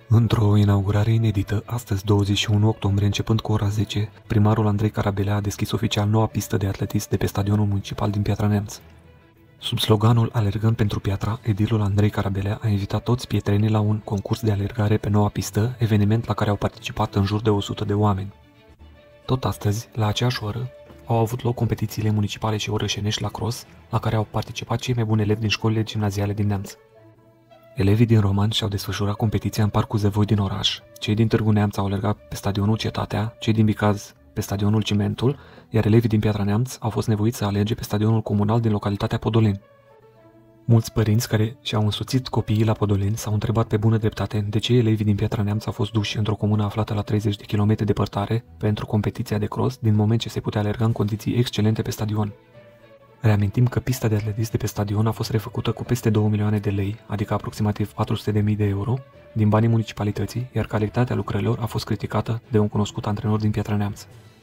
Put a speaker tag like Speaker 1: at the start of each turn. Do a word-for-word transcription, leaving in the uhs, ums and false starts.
Speaker 1: Într-o inaugurare inedită, astăzi douăzeci și unu octombrie, începând cu ora zece, primarul Andrei Carabelea a deschis oficial noua pistă de atletism de pe stadionul municipal din Piatra Neamț. Sub sloganul Alergăm pentru Piatra, edilul Andrei Carabelea a invitat toți pietrenii la un concurs de alergare pe noua pistă, eveniment la care au participat în jur de o sută de oameni. Tot astăzi, la aceeași oră, au avut loc competițiile municipale și orășenești la cross, la care au participat cei mai buni elevi din școlile gimnaziale din Neamț. Elevii din Roman și-au desfășurat competiția în Parcul Zăvoi din oraș, cei din Târgu Neamț au alergat pe stadionul Cetatea, cei din Bicaz pe stadionul Cimentul, iar elevii din Piatra Neamț au fost nevoiți să alerge pe stadionul comunal din localitatea Podoleni. Mulți părinți care și-au însoțit copiii la Podoleni s-au întrebat pe bună dreptate de ce elevii din Piatra Neamț au fost duși într-o comună aflată la treizeci de kilometri departare pentru competiția de cross, din moment ce se putea alerga în condiții excelente pe stadion. Reamintim că pista de atletism de pe stadion a fost refăcută cu peste două milioane de lei, adică aproximativ patru sute de mii de euro, din banii municipalității, iar calitatea lucrărilor a fost criticată de un cunoscut antrenor din Piatra Neamț.